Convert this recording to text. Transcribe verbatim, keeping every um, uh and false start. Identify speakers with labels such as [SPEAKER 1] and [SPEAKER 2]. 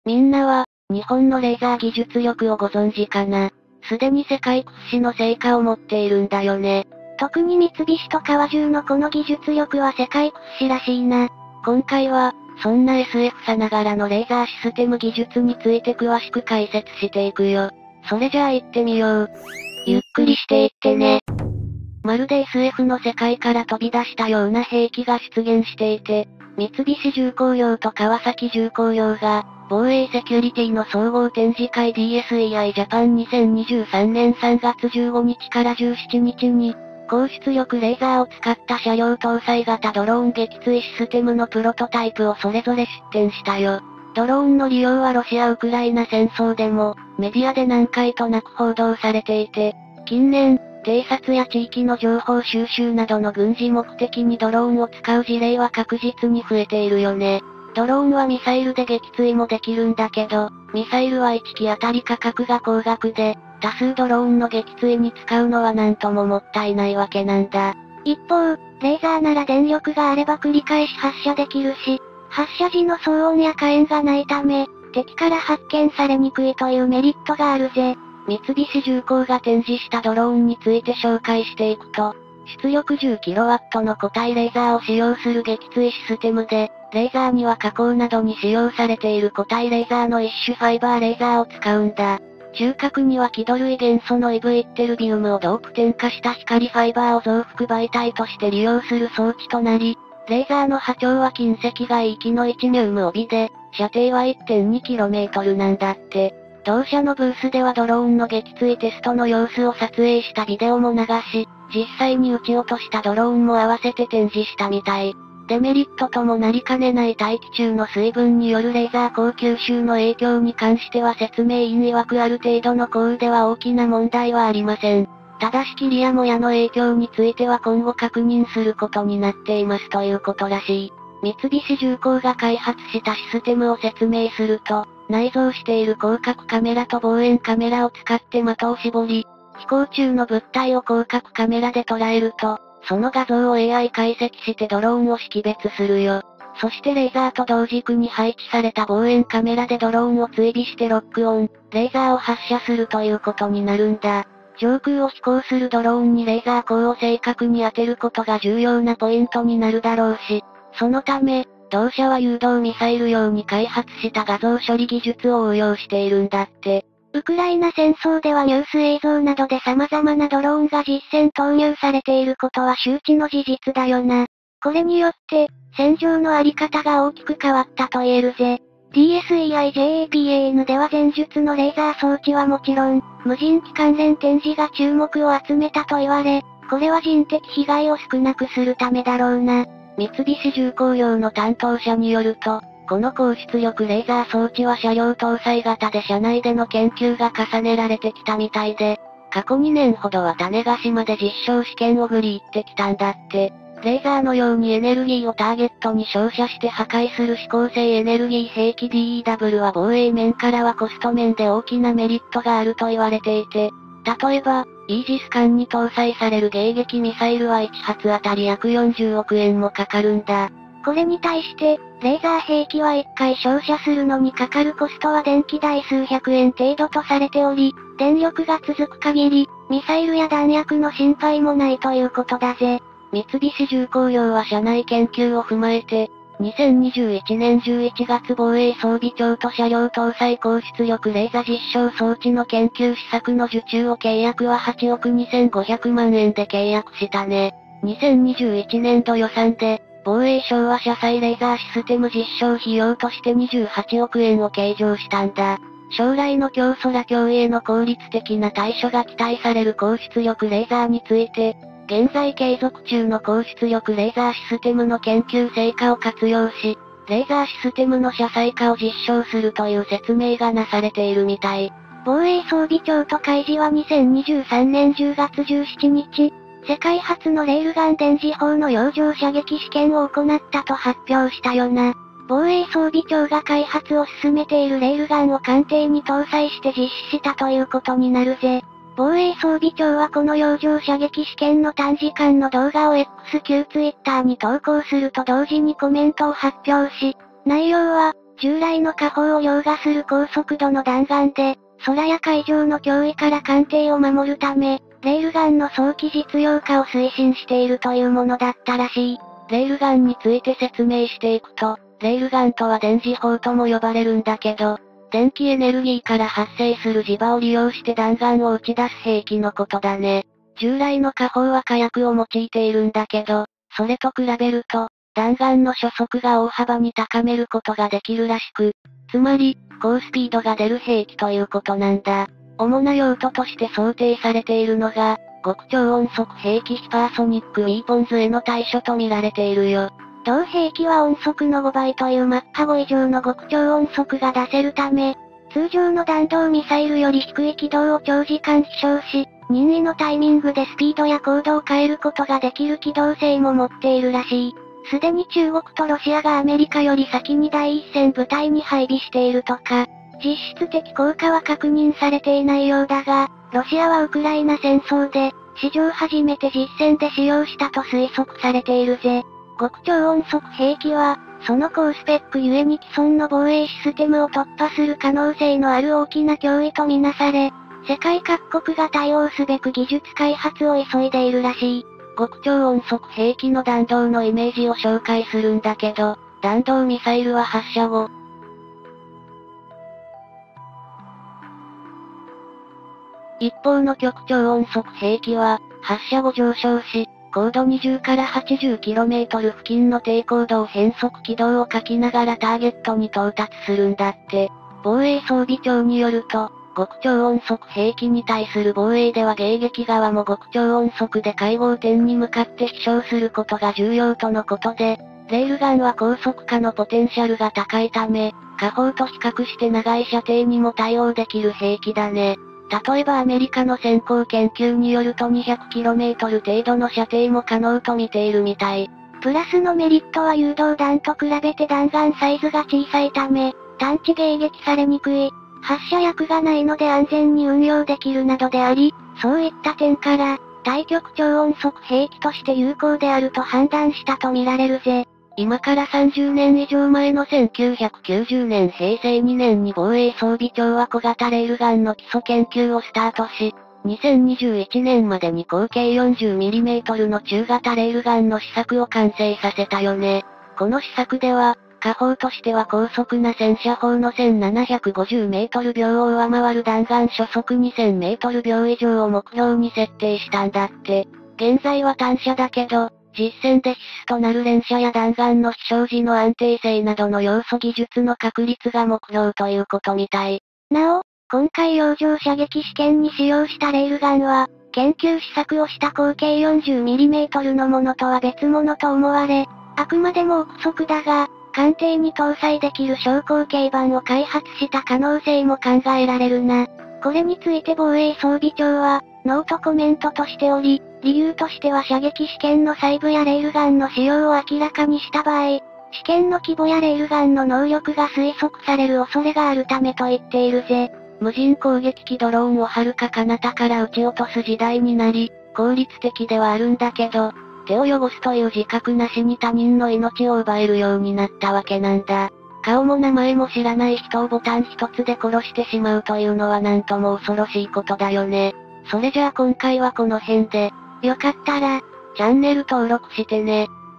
[SPEAKER 1] みんなは、日本のレーザー技術力をご存知かな。すでに世界屈指の成果を持っているんだよね。
[SPEAKER 2] 特に三菱と川中のこの技術力は世界屈指らしいな。
[SPEAKER 1] 今回は、そんな エスエフ さながらのレーザーシステム技術について詳しく解説していくよ。それじゃあ行ってみよう。ゆっくりしていってね。まるで エスエフ の世界から飛び出したような兵器が出現していて、三菱重工業と川崎重工業が、防衛セキュリティの総合展示会 ディーエスイーアイ ジャパンにせんにじゅうさんねんさんがつじゅうごにちからじゅうしちにちに、高出力レーザーを使った車両搭載型ドローン撃墜システムのプロトタイプをそれぞれ出展したよ。ドローンの利用はロシア・ウクライナ戦争でも、メディアで何回となく報道されていて、近年、偵察や地域の情報収集などの軍事目的にドローンを使う事例は確実に増えているよね。ドローンはミサイルで撃墜もできるんだけど、ミサイルはいちきあたり価格が高額で、多数ドローンの撃墜に使うのはなんとももったいないわけなんだ。
[SPEAKER 2] 一方、レーザーなら電力があれば繰り返し発射できるし、発射時の騒音や火炎がないため、敵から発見されにくいというメリットがあるぜ。
[SPEAKER 1] 三菱重工が展示したドローンについて紹介していくと、出力 じゅっキロワット の固体レーザーを使用する撃墜システムで、レーザーには加工などに使用されている固体レーザーの一種ファイバーレーザーを使うんだ。中核には輝土類元素のイブイッテルビウムをドープ点化した光ファイバーを増幅媒体として利用する装置となり、レーザーの波長は近赤外域のいちミューム帯で、射程は いってんにキロメートル なんだって。同社のブースではドローンの撃墜テストの様子を撮影したビデオも流し、実際に撃ち落としたドローンも合わせて展示したみたい。デメリットともなりかねない大気中の水分によるレーザー光吸収の影響に関しては説明員曰くある程度の降雨では大きな問題はありません。ただし霧やもやの影響については今後確認することになっていますということらしい。三菱重工が開発したシステムを説明すると、内蔵している広角カメラと望遠カメラを使って的を絞り、飛行中の物体を広角カメラで捉えると、その画像を エーアイ 解析してドローンを識別するよ。そしてレーザーと同軸に配置された望遠カメラでドローンを追尾してロックオン、レーザーを発射するということになるんだ。上空を飛行するドローンにレーザー光を正確に当てることが重要なポイントになるだろうし、そのため、同社は誘導ミサイル用に開発した画像処理技術を応用しているんだって。
[SPEAKER 2] ウクライナ戦争ではニュース映像などで様々なドローンが実戦投入されていることは周知の事実だよな。これによって、戦場のあり方が大きく変わったと言えるぜ。ディーエスイーアイ ジェーエーピーエーエヌ では前述のレーザー装置はもちろん、無人機関連展示が注目を集めたと言われ、これは人的被害を少なくするためだろうな。
[SPEAKER 1] 三菱重工業の担当者によると、この高出力レーザー装置は車両搭載型で車内での研究が重ねられてきたみたいで、過去にねんほどは種子島で実証試験をぐり行ってきたんだって。レーザーのようにエネルギーをターゲットに照射して破壊する指向性エネルギー兵器 ディーイーダブリュー は防衛面からはコスト面で大きなメリットがあると言われていて、例えば、イージス艦に搭載される迎撃ミサイルはいちはつあたり約よんじゅうおくえんもかかるんだ。
[SPEAKER 2] これに対して、レーザー兵器はいっかい照射するのにかかるコストは電気代数百円程度とされており、電力が続く限り、ミサイルや弾薬の心配もないということだぜ。
[SPEAKER 1] 三菱重工業は社内研究を踏まえて、にせんにじゅういちねんじゅういちがつ防衛装備庁と車両搭載高出力レーザ実証装置の研究施策の受注を契約ははちおくにせんごひゃくまんえんで契約したね。にせんにじゅういちねんど予算で、防衛省は車載レーザーシステム実証費用としてにじゅうはちおくえんを計上したんだ。将来の強空脅威への効率的な対処が期待される高出力レーザーについて、現在継続中の高出力レーザーシステムの研究成果を活用し、レーザーシステムの車載化を実証するという説明がなされているみたい。
[SPEAKER 2] 防衛装備庁と海自はにせんにじゅうさんねんじゅうがつじゅうしちにち、世界初のレールガン電磁砲の洋上射撃試験を行ったと発表したよな。防衛装備庁が開発を進めているレールガンを艦艇に搭載して実施したということになるぜ。防衛装備庁はこの洋上射撃試験の短時間の動画を エックス 旧ツイッターに投稿すると同時にコメントを発表し、内容は、 従来の火砲を凌駕する高速度の弾丸で、空や海上の脅威から艦艇を守るため、レールガンの早期実用化を推進しているというものだったらしい。
[SPEAKER 1] レールガンについて説明していくと、レールガンとは電磁砲とも呼ばれるんだけど、電気エネルギーから発生する磁場を利用して弾丸を撃ち出す兵器のことだね。従来の火砲は火薬を用いているんだけど、それと比べると、弾丸の初速が大幅に高めることができるらしく、つまり、高スピードが出る兵器ということなんだ。主な用途として想定されているのが、極超音速兵器ヒパーソニックウィーポンズへの対処と見られているよ。
[SPEAKER 2] 同兵器は音速のごばいというマッハご以上の極超音速が出せるため、通常の弾道ミサイルより低い軌道を長時間飛翔し、任意のタイミングでスピードや高度を変えることができる機動性も持っているらしい。すでに中国とロシアがアメリカより先に第一線部隊に配備しているとか、実質的効果は確認されていないようだが、ロシアはウクライナ戦争で、史上初めて実戦で使用したと推測されているぜ。極超音速兵器は、その高スペックゆえに既存の防衛システムを突破する可能性のある大きな脅威とみなされ、世界各国が対応すべく技術開発を急いでいるらしい。
[SPEAKER 1] 極超音速兵器の弾道のイメージを紹介するんだけど、弾道ミサイルは発射後、一方の極超音速兵器は、発射後上昇し、高度にじゅうからはちじゅうキロメートル付近の低高度を変速軌道を書きながらターゲットに到達するんだって。防衛装備庁によると、極超音速兵器に対する防衛では迎撃側も極超音速で会合点に向かって飛翔することが重要とのことで、レールガンは高速化のポテンシャルが高いため、火砲と比較して長い射程にも対応できる兵器だね。例えばアメリカの先行研究によると にひゃくキロメートル 程度の射程も可能と見ているみたい。
[SPEAKER 2] プラスのメリットは誘導弾と比べて弾丸サイズが小さいため、探知迎撃されにくい、発射薬がないので安全に運用できるなどであり、そういった点から、対極超音速兵器として有効であると判断したと見られるぜ。
[SPEAKER 1] 今からさんじゅうねん以上前のせんきゅうひゃくきゅうじゅうねんへいせいにねんに防衛装備庁は小型レールガンの基礎研究をスタートし、にせんにじゅういちねんまでに合計 よんじゅうミリメートル の中型レールガンの試作を完成させたよね。この試作では、火砲としては高速な戦車砲のせんななひゃくごじゅうメートルびょうを上回る弾丸初速にせんメートルびょう以上を目標に設定したんだって。現在は単射だけど、実戦で必須となる連射や弾丸の飛翔時の安定性などの要素技術の確立が目標ということみたい。
[SPEAKER 2] なお、今回洋上射撃試験に使用したレールガンは、研究試作をした合計 よんじゅうミリメートル のものとは別物と思われ、あくまでも憶測だが、艦艇に搭載できる小口径版を開発した可能性も考えられるな。これについて防衛装備庁は、ノートコメントとしており、理由としては射撃試験の細部やレールガンの使用を明らかにした場合、試験の規模やレールガンの能力が推測される恐れがあるためと言っているぜ。
[SPEAKER 1] 無人攻撃機ドローンを遥か彼方から撃ち落とす時代になり、効率的ではあるんだけど、手を汚すという自覚なしに他人の命を奪えるようになったわけなんだ。顔も名前も知らない人をボタン一つで殺してしまうというのはなんとも恐ろしいことだよね。それじゃあ今回はこの辺で、
[SPEAKER 2] よかったら、
[SPEAKER 1] チャンネル登録してね。